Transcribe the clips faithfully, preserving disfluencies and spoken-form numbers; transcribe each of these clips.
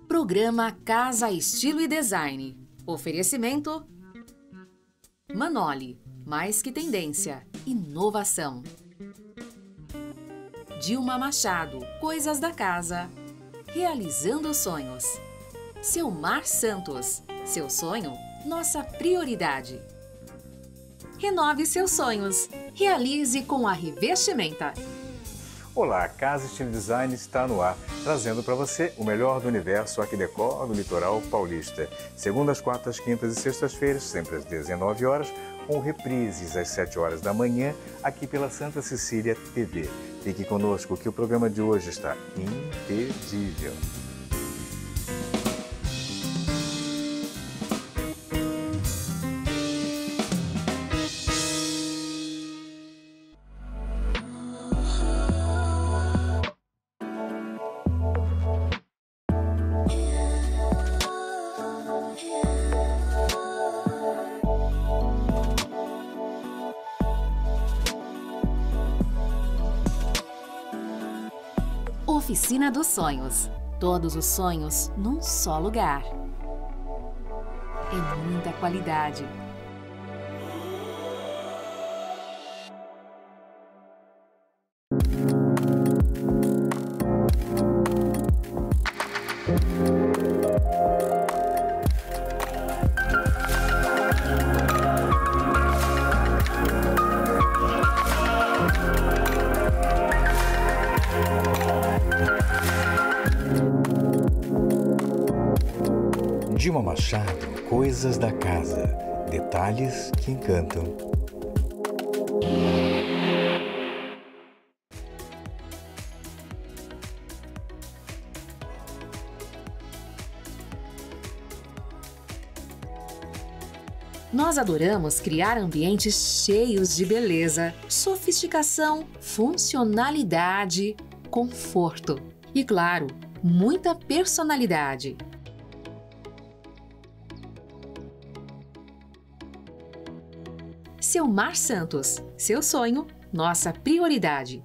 Programa Casa Estilo e Design. Oferecimento Manoli, mais que tendência, inovação. Dilma Machado, Coisas da Casa. Realizando sonhos. Selmar Santos, seu sonho, nossa prioridade. Renove seus sonhos. Realize com a Revestimenta. Olá, Casa Estilo Design está no ar, trazendo para você o melhor do universo Art Deco do litoral paulista. Segundas, quartas, quintas e sextas-feiras, sempre às dezenove horas, com reprises às sete horas da manhã, aqui pela Santa Cecília T V. Fique conosco que o programa de hoje está imperdível. Oficina dos Sonhos. Todos os sonhos num só lugar. É muita qualidade. Dilma Machado, Coisas da Casa, detalhes que encantam. Nós adoramos criar ambientes cheios de beleza, sofisticação, funcionalidade, conforto e, claro, muita personalidade. Selmar Santos, seu sonho, nossa prioridade.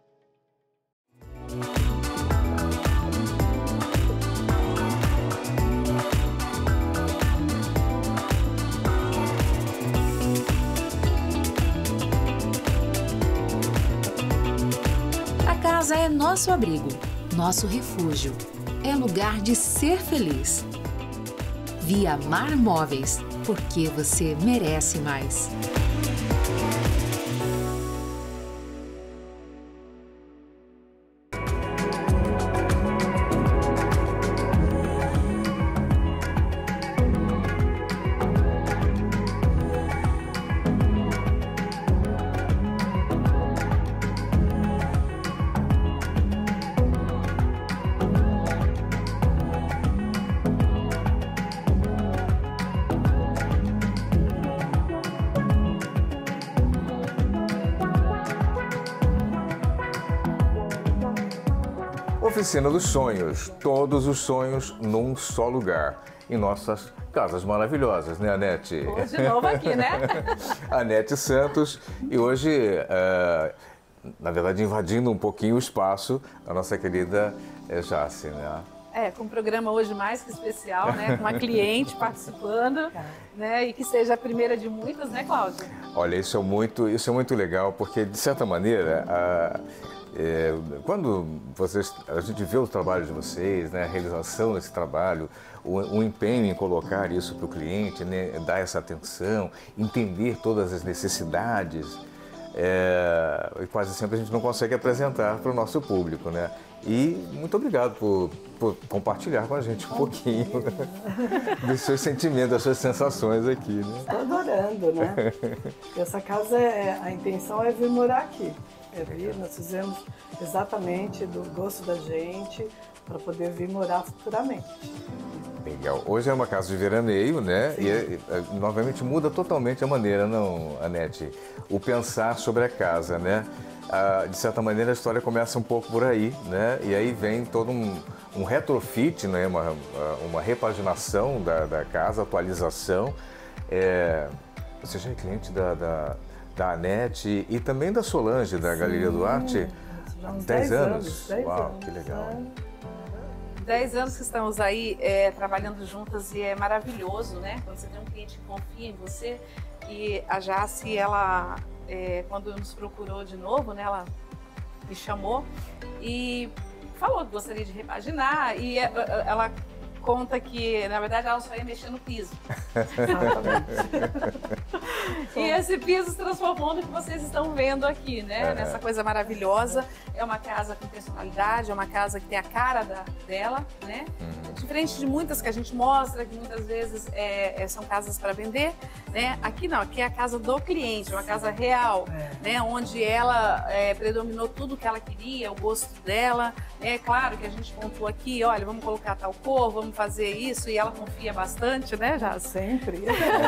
A casa é nosso abrigo, nosso refúgio. É lugar de ser feliz. Via Mar Móveis, porque você merece mais. Oficina dos Sonhos, todos os sonhos num só lugar, em nossas casas maravilhosas, né, Anete? Hoje de novo aqui, né? Anete Santos, e hoje, uh, na verdade, invadindo um pouquinho o espaço, a nossa querida Jace, né? É, com um programa hoje mais que especial, né? Com uma cliente participando, né? E que seja a primeira de muitas, né, Cláudia? Olha, isso é muito, isso é muito legal, porque, de certa maneira, a... É, quando vocês, a gente vê o trabalho de vocês, né, a realização desse trabalho, o, o empenho em colocar isso para o cliente, né, dar essa atenção, entender todas as necessidades, é, e quase sempre a gente não consegue apresentar para o nosso público, né? E muito obrigado por, por compartilhar com a gente um pouquinho dos seus sentimentos, das suas sensações aqui, né? Estou adorando, né? Essa casa, é, a intenção é vir morar aqui. É vir, nós fizemos exatamente do gosto da gente para poder vir morar futuramente. Legal. Hoje é uma casa de veraneio, né? Sim. E, é, novamente, muda totalmente a maneira, não, Anete? O pensar sobre a casa, né? Ah, de certa maneira, a história começa um pouco por aí, né? E aí vem todo um, um retrofit, né? Uma, uma repaginação da, da casa, atualização. É, você já é cliente da... da da Anete e também da Solange, da Sim, Galeria do Arte, já há uns dez anos. anos. dez Uau, anos, que legal. dez anos que estamos aí é, trabalhando juntas e é maravilhoso, né? Quando você tem um cliente que confia em você. E a Jace, ela, é, quando nos procurou de novo, né? Ela me chamou e falou que gostaria de repaginar. E ela conta que, na verdade, ela só ia mexer no piso. E esse piso se transformou no que vocês estão vendo aqui, né? Nessa coisa maravilhosa. É uma casa com personalidade, é uma casa que tem a cara da, dela, né? Uhum. Diferente de muitas que a gente mostra, que muitas vezes é, é, são casas para vender, né? Aqui não, aqui é a casa do cliente, uma casa real, é. né? Onde ela é, predominou tudo que ela queria, o gosto dela. É claro que a gente pontuou aqui, olha, vamos colocar tal cor, vamos fazer isso, e ela confia bastante, né, já sempre.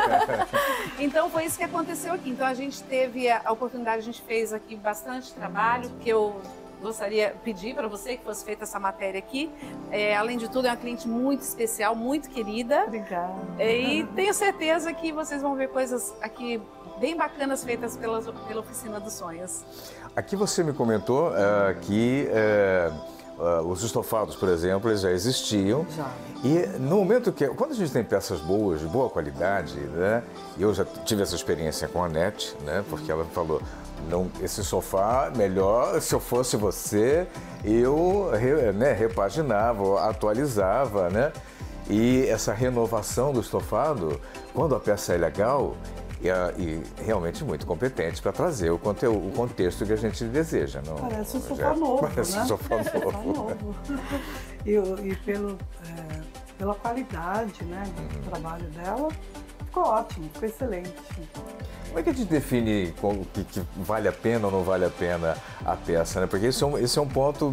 Então foi isso que aconteceu aqui. Então a gente teve a oportunidade, a gente fez aqui bastante trabalho, que eu gostaria de pedir para você que fosse feita essa matéria aqui. É, além de tudo, é uma cliente muito especial, muito querida. Obrigada. É, e tenho certeza que vocês vão ver coisas aqui bem bacanas feitas pela, pela Oficina dos Sonhos. Aqui você me comentou uh, que uh, uh, os estofados, por exemplo, eles já existiam. Já. E no momento que... Quando a gente tem peças boas, de boa qualidade, né? Eu já tive essa experiência com a Nete, né? Porque ela falou... Não, esse sofá, melhor, se eu fosse você, eu né, repaginava, atualizava, né? E essa renovação do estofado, quando a peça é legal, e, e realmente muito competente para trazer o, conteúdo, o contexto que a gente deseja. Não? Parece um sofá novo, Parece né? um sofá novo. novo. e, e pelo, é, pela qualidade, né, do uhum. trabalho dela, ficou ótimo, ficou excelente. Como é que a gente define o que, que vale a pena ou não vale a pena a peça, né? Porque esse é um, esse é um ponto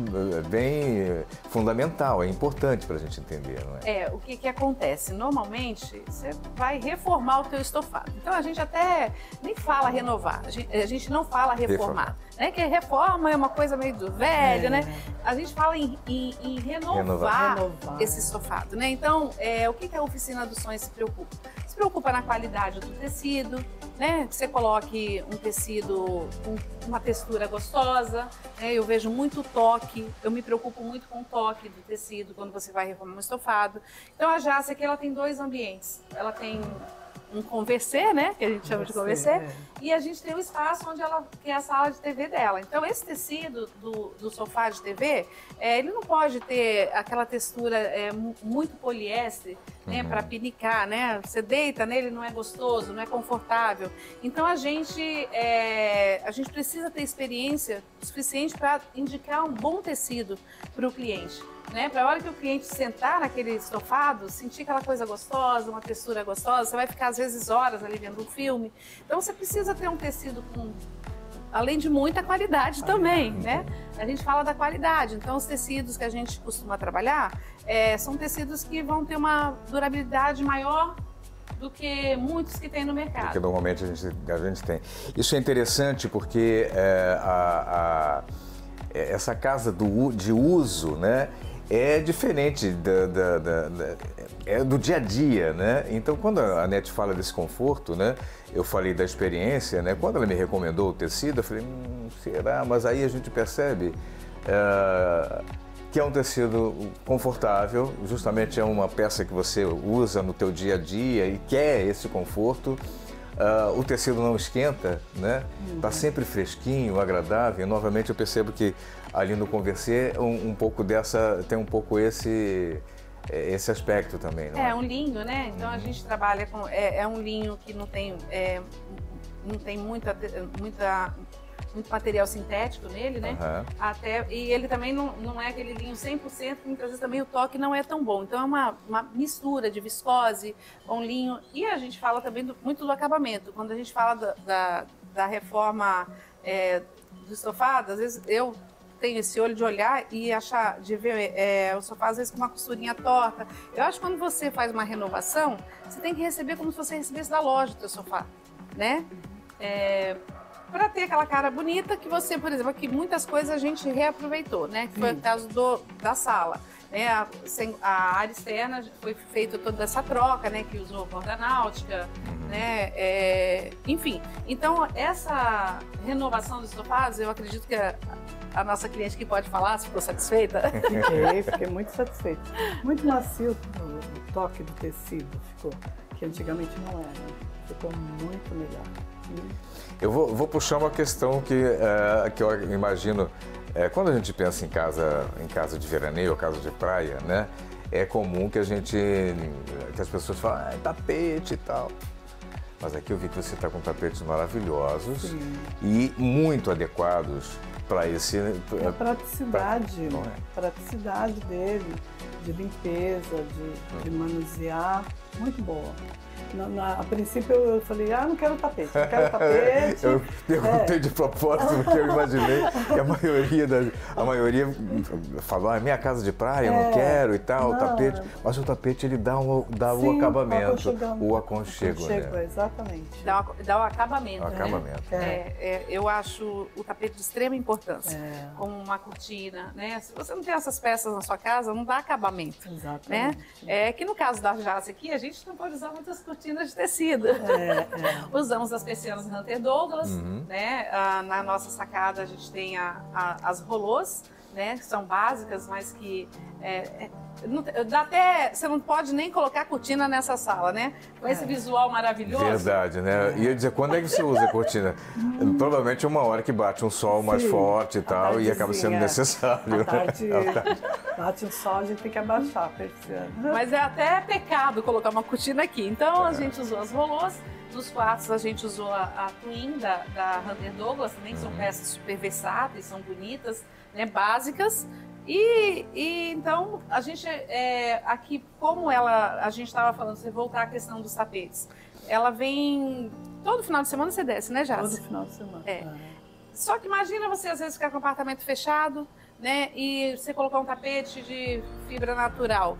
bem fundamental, é importante para a gente entender, não é? É, o que que acontece? Normalmente, você vai reformar o teu estofado. Então, a gente até nem fala renovar, a gente, a gente não fala reformar. Né? Que reforma é uma coisa meio do velho, é. né? A gente fala em, em, em renovar, renovar. renovar esse estofado, né? Então, é, o que que a Oficina dos Sonhos se preocupa? Se preocupa na qualidade do tecido, né? Que você coloque um tecido com uma textura gostosa, né? Eu vejo muito toque, eu me preocupo muito com o toque do tecido quando você vai reformar um estofado. Então, a Jace aqui, ela tem dois ambientes. Ela tem um conversê, né, que a gente chama de conversê, é. e a gente tem um espaço onde ela tem a sala de T V dela. Então, esse tecido do, do sofá de T V, é, ele não pode ter aquela textura é, muito poliéster, né, uhum. para pinicar, né? Você deita nele, não é gostoso, não é confortável. Então, a gente, é, a gente precisa ter experiência suficiente para indicar um bom tecido para o cliente. Né? Para a hora que o cliente sentar naquele estofado, sentir aquela coisa gostosa, uma textura gostosa, você vai ficar às vezes horas ali vendo um filme. Então você precisa ter um tecido com, além de muita qualidade também, né? A gente fala da qualidade, então os tecidos que a gente costuma trabalhar é, são tecidos que vão ter uma durabilidade maior do que muitos que tem no mercado. Porque normalmente a gente, a gente tem. Isso é interessante porque é, a, a, essa casa do, de uso, né? É diferente da, da, da, da, é do dia a dia, né? Então, quando a Nete fala desse conforto, né? Eu falei da experiência, né? Quando ela me recomendou o tecido, eu falei, hum, será? Mas aí a gente percebe uh, que é um tecido confortável, justamente é uma peça que você usa no teu dia a dia e quer esse conforto. Uh, o tecido não esquenta, né? Tá sempre fresquinho, agradável. E, novamente eu percebo que ali no Conversê um, um pouco dessa tem um pouco esse esse aspecto também, não é? É um linho, né? Então uhum. a gente trabalha com é, é um linho que não tem é, não tem muita muita muito material sintético nele, né? Uhum. Até, e ele também não, não é aquele linho cem por cento, muitas vezes também o toque não é tão bom. Então é uma, uma mistura de viscose com linho. E a gente fala também do, muito do acabamento. Quando a gente fala da, da, da reforma é, do estofado, às vezes eu tenho esse olho de olhar e achar, de ver é, o sofá às vezes com uma costurinha torta. Eu acho que quando você faz uma renovação, você tem que receber como se você recebesse da loja o teu sofá, né? É, para ter aquela cara bonita que você, por exemplo, aqui muitas coisas a gente reaproveitou, né? Que foi o caso do, da sala. Né? A, a área externa foi feita toda essa troca, né? Que usou corda náutica, né? É, enfim, então essa renovação dos sofados, eu acredito que a, a nossa cliente que pode falar, se ficou satisfeita? Fiquei, fiquei muito satisfeita. Muito macio o toque do tecido ficou, que antigamente não era. Ficou muito melhor. Eu vou, vou puxar uma questão que, é, que eu imagino, é, quando a gente pensa em casa, em casa de veraneio ou casa de praia, né? É comum que a gente, que as pessoas falam, ah, tapete e tal. Mas aqui eu vi que você está com tapetes maravilhosos. Sim. E muito adequados para esse... A praticidade, pra, é? praticidade dele, de limpeza, de, de manusear, muito boa. Na, na, a princípio eu falei, ah, não quero tapete, não quero tapete. Eu perguntei é. de propósito, porque eu imaginei que a maioria, da, a maioria falou, ah, minha casa de praia, eu é. não quero e tal, não. o tapete. Mas o tapete, ele dá, um, dá Sim, o acabamento, o aconchego. aconchego né? Exatamente. Dá, dá o acabamento. O né? acabamento. É. É, eu acho o tapete de extrema importância, é. como uma cortina, né? Se você não tem essas peças na sua casa, não dá acabamento. Exatamente. Né? É que no caso da Jace aqui, a gente não pode usar muitas cortinas de tecido. É, é. Usamos as persianas Hunter Douglas, uhum. né? Ah, na nossa sacada a gente tem a, a, as rolôs, né? Que são básicas, mas que é, é, não, dá até, você não pode nem colocar cortina nessa sala, né? Com esse é. visual maravilhoso. Verdade, né? Ia dizer, quando é que você usa a cortina? Hum. Provavelmente uma hora que bate um sol mais Sim. forte e tal, e acaba sendo necessário. À tarde, bate um sol, a gente tem que abaixar a persiana. Mas é até pecado colocar uma cortina aqui. Então a gente usou as rolôs. Nos quartos a gente usou a, a Twin da, da Hunter Douglas, também que são peças super versáteis, são bonitas, né? Básicas. E, e então a gente é, aqui, como ela, a gente estava falando, se voltar à questão dos tapetes, ela vem todo final de semana você desce, né, Jace? Todo final de semana. É. Só que imagina você às vezes ficar com o apartamento fechado, né, e você colocar um tapete de fibra natural.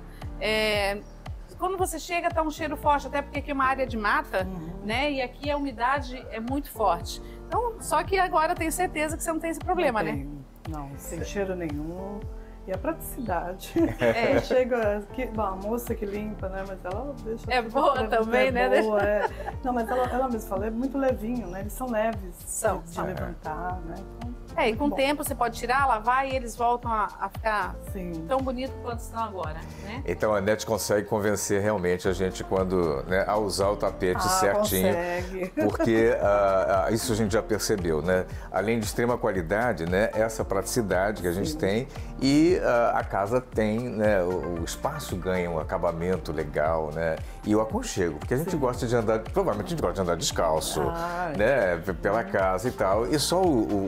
É, quando você chega tá um cheiro forte, até porque aqui é uma área de mata, uhum. né, e aqui a umidade é muito forte. Então, só que agora eu tenho certeza que você não tem esse problema, não né? Não, sem cheiro nenhum. E a praticidade. É. Chega aqui, bom, a moça que limpa, né? Mas ela deixa... É boa também, é né? Boa, é. Não, mas ela, ela mesma fala, é muito levinho, né? Eles são leves são, de, são. de levantar, né? Então, é, e com o bom. tempo você pode tirar, lavar e eles voltam a, a ficar Sim. tão bonitos quanto estão agora, né? Então a Anete consegue convencer realmente a gente quando, né, a usar o tapete ah, certinho. Consegue. Porque uh, uh, isso a gente já percebeu, né? Além de extrema qualidade, né? Essa praticidade que a gente Sim. tem e uh, a casa tem, né? O, o espaço ganha um acabamento legal, né? E o aconchego, porque a gente Sim. gosta de andar, provavelmente a gente gosta de andar descalço, ah, né? Pela casa e tal. E só o,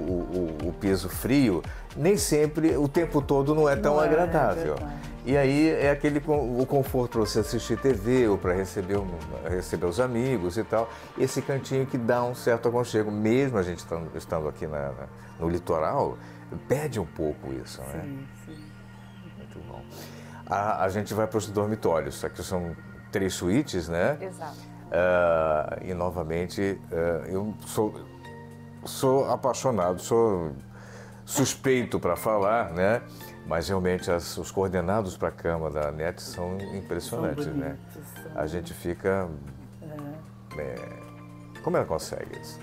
o, o, o piso frio, nem sempre, o tempo todo não é tão não agradável. É e aí é aquele o conforto para você assistir T V ou para receber, receber os amigos e tal. Esse cantinho que dá um certo aconchego, mesmo a gente estando, estando aqui na, na, no litoral, perde um pouco isso, né? Sim, sim. Muito bom. A, a gente vai para os dormitórios, aqui são três suítes, né? Exato. Uh, e novamente, uh, eu sou, sou apaixonado, sou suspeito para falar, né? Mas realmente as, os coordenados para a cama da Anete são impressionantes, são bonitos, né? São... A gente fica... É. É... Como ela consegue isso?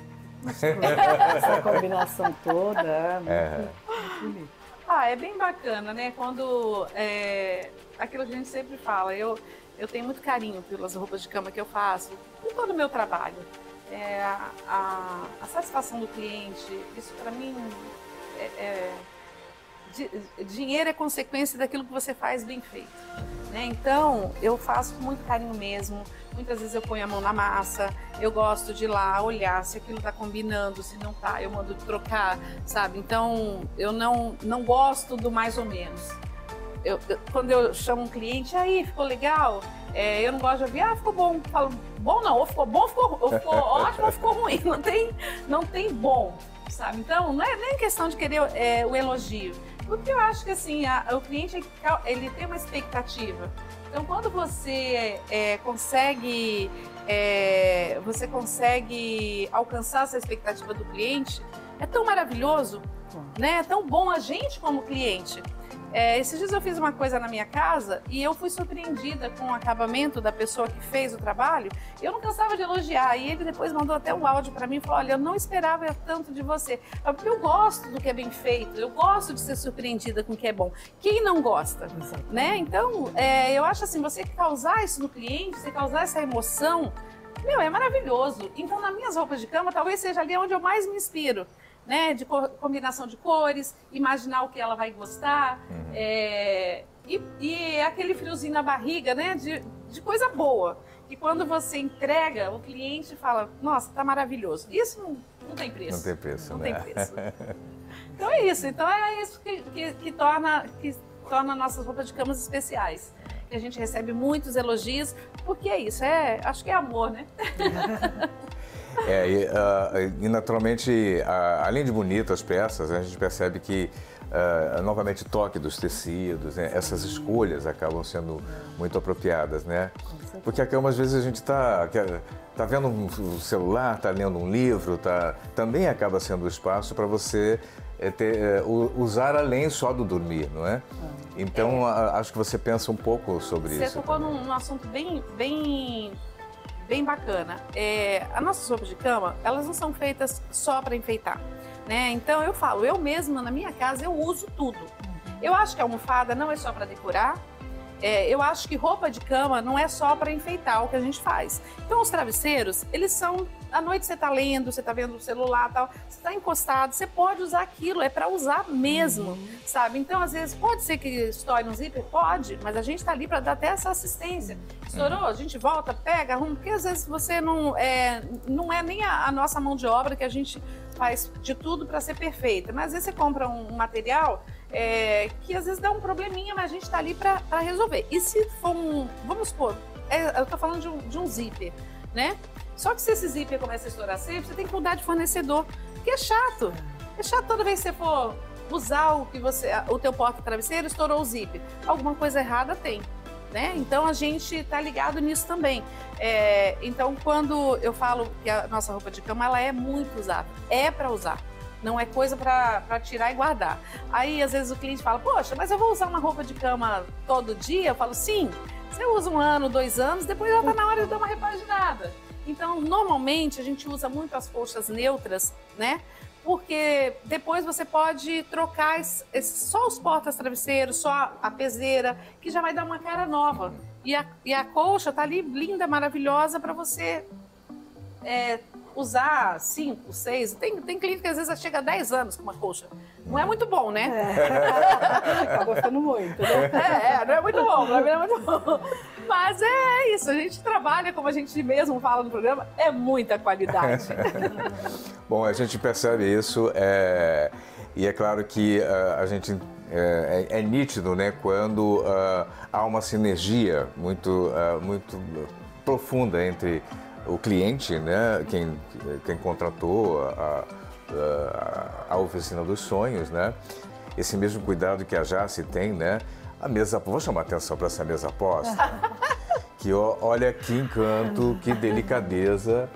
Essa combinação toda é muito, é. muito bonita. Ah, é bem bacana, né? Quando... É... Aquilo que a gente sempre fala, eu, eu tenho muito carinho pelas roupas de cama que eu faço, por todo o meu trabalho. É, a, a, a satisfação do cliente, isso para mim é... é... Dinheiro é consequência daquilo que você faz bem feito, né? Então eu faço com muito carinho mesmo. Muitas vezes eu ponho a mão na massa, eu gosto de ir lá olhar se aquilo tá combinando, se não tá, eu mando trocar, sabe? Então eu não, não gosto do mais ou menos. Eu, eu, quando eu chamo um cliente, aí ficou legal, é, eu não gosto de ouvir, ah, ficou bom. Eu falo, bom não, ou ficou bom, ou ficou, ou ficou ótimo, ou ficou ruim. Não tem, não tem bom, sabe? Então não é nem questão de querer é, o elogio. Porque eu acho que assim, a, o cliente ele tem uma expectativa. Então, quando você é, consegue, é, você consegue alcançar essa expectativa do cliente, é tão maravilhoso, né? É tão bom a gente como cliente. É, esses dias eu fiz uma coisa na minha casa e eu fui surpreendida com o acabamento da pessoa que fez o trabalho. Eu não cansava de elogiar. E ele depois mandou até um áudio para mim e falou: olha, eu não esperava tanto de você. Porque eu gosto do que é bem feito, eu gosto de ser surpreendida com o que é bom. Quem não gosta? Né? Então, é, eu acho assim, você causar isso no cliente, você causar essa emoção, meu, é maravilhoso. Então, nas minhas roupas de cama, talvez seja ali onde eu mais me inspiro. Né, de co combinação de cores, imaginar o que ela vai gostar, uhum. é, e, e aquele friozinho na barriga, né, de, de coisa boa. E quando você entrega, o cliente fala, nossa, tá maravilhoso. Isso não, não tem preço. Não tem preço, Não né? tem preço. Então é isso. Então é isso que, que, que, torna, que torna nossas roupas de camas especiais. E a gente recebe muitos elogios, porque é isso, é, acho que é amor, né? É, e, uh, e naturalmente, uh, além de bonitas peças, a gente percebe que, uh, novamente, o toque dos tecidos, né? Essas escolhas acabam sendo muito apropriadas, né? Porque a cama, às vezes, a gente está tá vendo um celular, está lendo um livro, tá, também acaba sendo o espaço para você é, ter, é, usar além só do dormir, não é? Então, é. a, acho que você pensa um pouco sobre você isso. Você tocou num, num assunto bem... bem... bem bacana. É, as nossas roupas de cama, elas não são feitas só para enfeitar, né? Então eu falo, eu mesma na minha casa eu uso tudo. Eu acho que a almofada não é só para decorar. É, eu acho que roupa de cama não é só para enfeitar o que a gente faz. Então os travesseiros, eles são, à noite você tá lendo, você tá vendo o celular, tal, você tá encostado, você pode usar aquilo, é para usar mesmo, uhum. sabe? Então às vezes pode ser que estoure no zíper, pode, mas a gente tá ali para dar até essa assistência. Estourou, a gente volta, pega, arruma, porque às vezes você não é, não é nem a, a nossa mão de obra que a gente faz de tudo para ser perfeita, mas às vezes você compra um, um material É, que às vezes dá um probleminha, mas a gente tá ali para resolver. E se for um, vamos supor, é, eu tô falando de um, de um zíper, né? Só que se esse zíper começa a estourar sempre, você tem que mudar de fornecedor, porque é chato. É chato toda vez que você for usar o que você, o teu porta-travesseiro, estourou o zíper. Alguma coisa errada tem, né? Então a gente tá ligado nisso também. É, então quando eu falo que a nossa roupa de cama, ela é muito usada, é para usar. Não é coisa para tirar e guardar. Aí, às vezes, o cliente fala, poxa, mas eu vou usar uma roupa de cama todo dia? Eu falo, sim, você usa um ano, dois anos, depois já está na hora de dar uma repaginada. Então, normalmente, a gente usa muito as colchas neutras, né? Porque depois você pode trocar esse, esse, só os portas-travesseiros, só a peseira, que já vai dar uma cara nova. E a, e a colcha tá ali linda, maravilhosa, para você... É, usar cinco, seis, tem, tem cliente que às vezes chega a dez anos com uma colcha. Não é muito bom, né? É. Tá gostando muito, né? É, é, não é muito bom, pra mim não é muito bom. Mas é isso, a gente trabalha, como a gente mesmo fala no programa, é muita qualidade. Bom, a gente percebe isso é, e é claro que uh, a gente é, é, é nítido, né, quando uh, há uma sinergia muito, uh, muito profunda entre o cliente, né, quem, quem contratou a, a, a oficina dos sonhos, né, esse mesmo cuidado que a Jace tem, né, a mesa, vou chamar a atenção para essa mesa posta, que ó, olha que encanto, que delicadeza.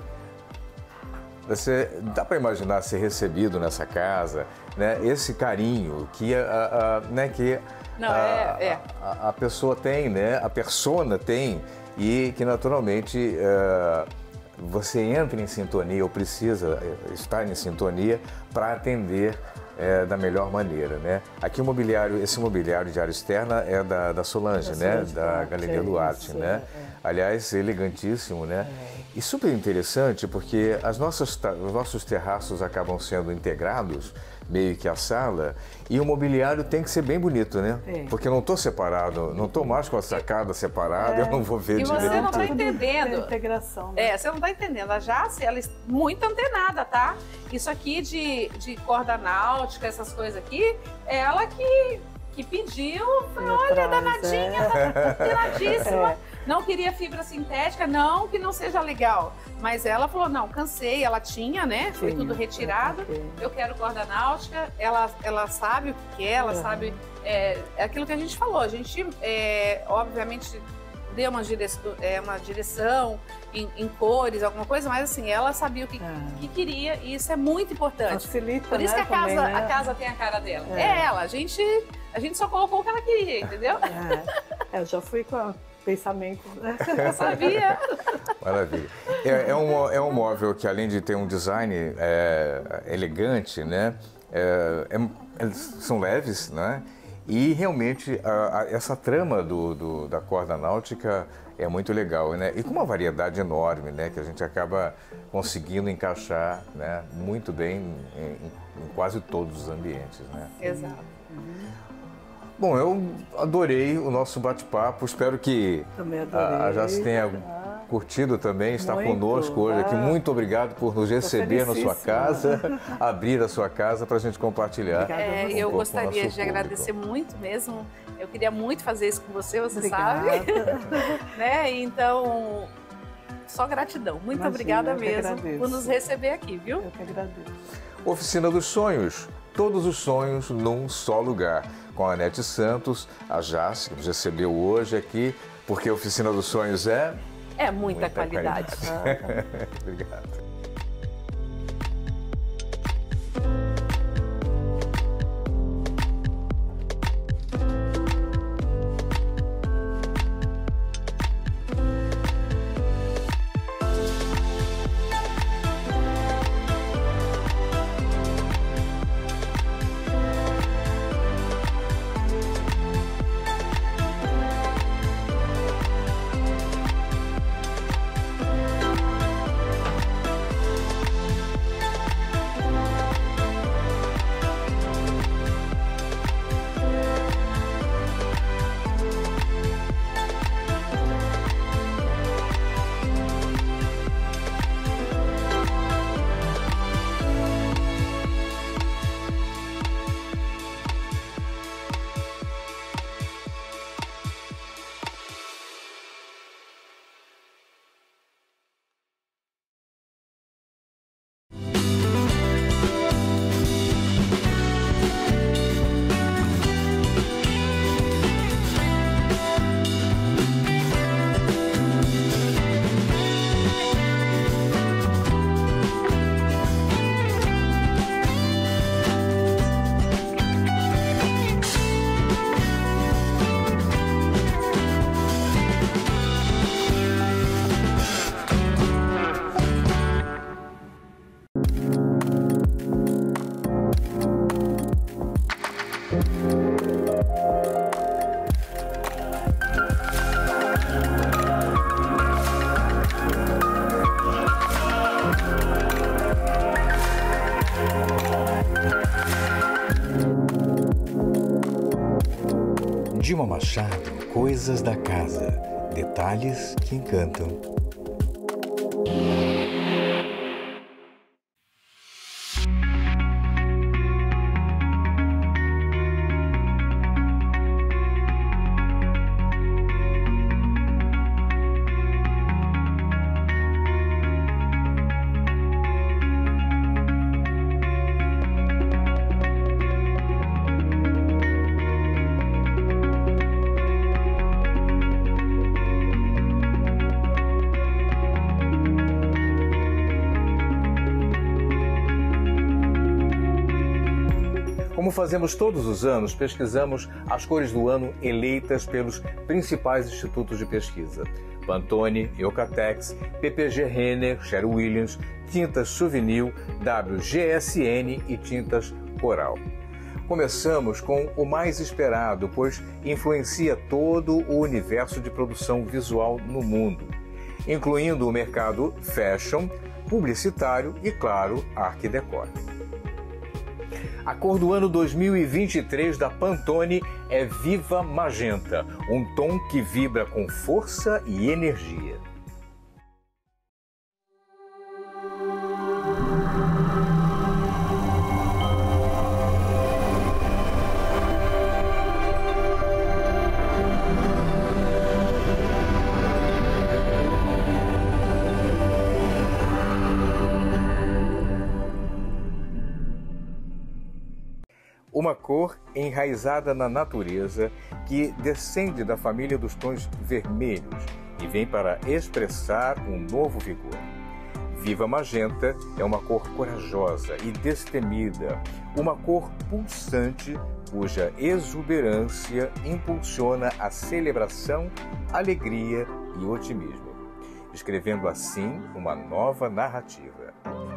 Você dá para imaginar ser recebido nessa casa, né, esse carinho que a, a, né, que Não, a, é, é. A, a pessoa tem, né, a persona tem, e que naturalmente uh, você entra em sintonia ou precisa estar em sintonia para atender é, da melhor maneira, né? Aqui o mobiliário, esse mobiliário de área externa é da, da Solange, da né? Solange, da Galeria é Duarte, isso, né? É. Aliás, elegantíssimo, né? É. E super interessante porque as nossas, os nossos terraços acabam sendo integrados, meio que a sala, e o mobiliário tem que ser bem bonito, né? Tem. Porque eu não estou separado, não estou mais com a sacada separada, é. eu não vou ver e direito. E você não está entendendo. É integração, né? É, você não está entendendo. A Jace, ela é muito antenada, tá? Isso aqui de, de corda náutica, essas coisas aqui, é ela que, que pediu, foi, olha, danadinha, é. tá danadíssima. É. Não queria fibra sintética, não que não seja legal. Mas ela falou, não, cansei, ela tinha, né? Foi Sim, tudo retirado. Okay. Eu quero corda náutica, ela, ela sabe o que é, ela uhum. sabe. É, é aquilo que a gente falou. A gente, é, obviamente, deu uma direção, é, uma direção em, em cores, alguma coisa, mas assim, ela sabia o que, uhum. que queria e isso é muito importante. Facilita, Por isso né, que a casa, também, né? a casa tem a cara dela. É, é ela, a gente A gente só colocou o que ela queria, entendeu? É, eu já fui com o pensamento. Eu sabia. Maravilha. É, é, um, é um móvel que, além de ter um design é, elegante, né? É, é, são leves, né? E realmente a, a, essa trama do, do, da corda náutica é muito legal, né? E com uma variedade enorme, né? Que a gente acaba conseguindo encaixar, né? Muito bem em, em, em quase todos os ambientes, né? Exato. Bom, eu adorei o nosso bate-papo. Espero que Também adorei. a Jaci tenha curtido também, estar Muito, conosco hoje aqui. ah, Muito obrigado por nos receber na sua felicíssima. casa, abrir a sua casa para a gente compartilhar. Obrigada. É, Um eu pouco gostaria com o nosso de agradecer público. muito mesmo. Eu queria muito fazer isso com você, você Obrigada. sabe. Né? Então, só gratidão. Muito Imagina, obrigada eu que mesmo agradeço. por nos receber aqui, viu? Eu que agradeço. Oficina dos Sonhos. Todos os sonhos num só lugar. Com a Anete Santos, a Jaci, que nos recebeu hoje aqui, porque a Oficina dos Sonhos é... É muita, Muita qualidade. Obrigado. Dilma Machado, Coisas da Casa. Detalhes que encantam. Como fazemos todos os anos, pesquisamos as cores do ano eleitas pelos principais institutos de pesquisa. Pantone, Eucatex, P P G Renner, Sherwin-Williams, Tintas Souvenir, W G S N e Tintas Coral. Começamos com o mais esperado, pois influencia todo o universo de produção visual no mundo, incluindo o mercado fashion, publicitário e, claro, arte e decor. A cor do ano dois mil e vinte e três da Pantone é Viva Magenta, um tom que vibra com força e energia. Uma cor enraizada na natureza que descende da família dos tons vermelhos e vem para expressar um novo vigor. Viva Magenta é uma cor corajosa e destemida, uma cor pulsante cuja exuberância impulsiona a celebração, alegria e otimismo, escrevendo assim uma nova narrativa.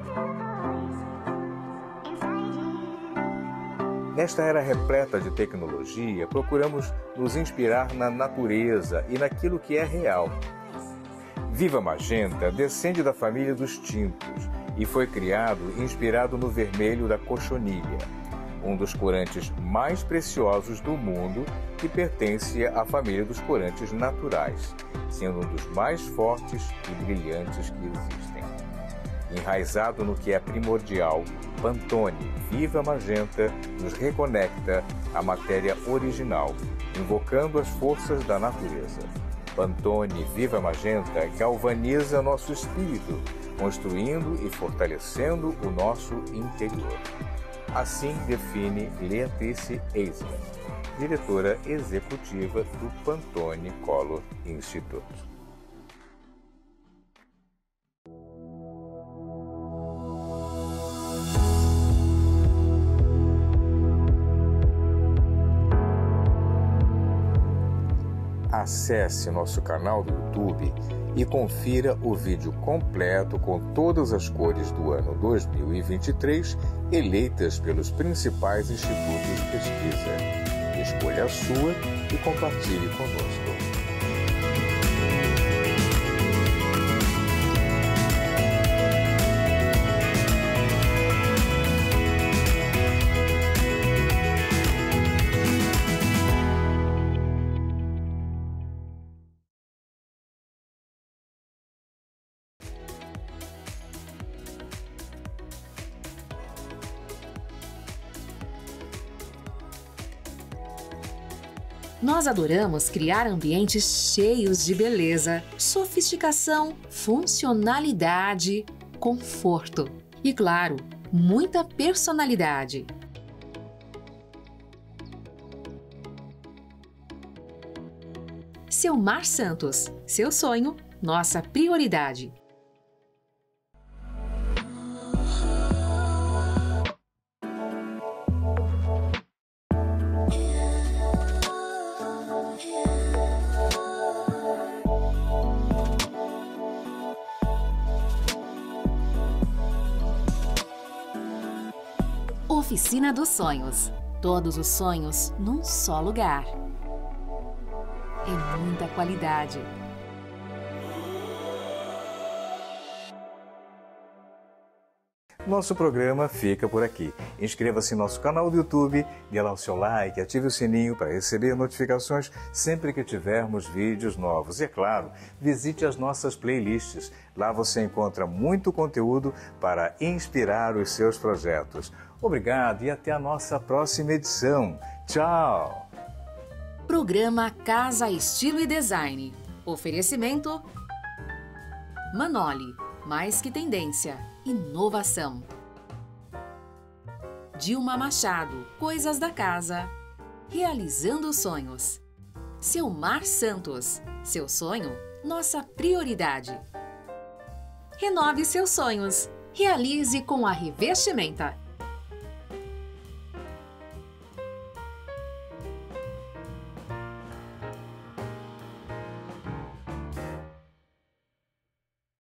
Nesta era repleta de tecnologia, procuramos nos inspirar na natureza e naquilo que é real. Viva Magenta descende da família dos tintos e foi criado inspirado no vermelho da cochonilha, um dos corantes mais preciosos do mundo que pertence à família dos corantes naturais, sendo um dos mais fortes e brilhantes que existem. Enraizado no que é primordial, Pantone Viva Magenta nos reconecta à matéria original, invocando as forças da natureza. Pantone Viva Magenta galvaniza nosso espírito, construindo e fortalecendo o nosso interior. Assim define Leatice Eisman, diretora executiva do Pantone Color Institute. Acesse nosso canal do YouTube e confira o vídeo completo com todas as cores do ano dois mil e vinte e três eleitas pelos principais institutos de pesquisa. Escolha a sua e compartilhe conosco. Nós adoramos criar ambientes cheios de beleza, sofisticação, funcionalidade, conforto e, claro, muita personalidade. Selmar Santos, seu sonho, nossa prioridade. Oficina dos Sonhos. Todos os sonhos num só lugar. É muita qualidade. Nosso programa fica por aqui. Inscreva-se no nosso canal do YouTube, dê lá o seu like, ative o sininho para receber notificações sempre que tivermos vídeos novos. E é claro, visite as nossas playlists. Lá você encontra muito conteúdo para inspirar os seus projetos. Obrigado e até a nossa próxima edição. Tchau! Programa Casa Estilo e Design. Oferecimento Manoli, mais que tendência, inovação. Dilma Machado, Coisas da Casa. Realizando sonhos. Selmar Santos, seu sonho, nossa prioridade. Renove seus sonhos. Realize com a Revestimenta.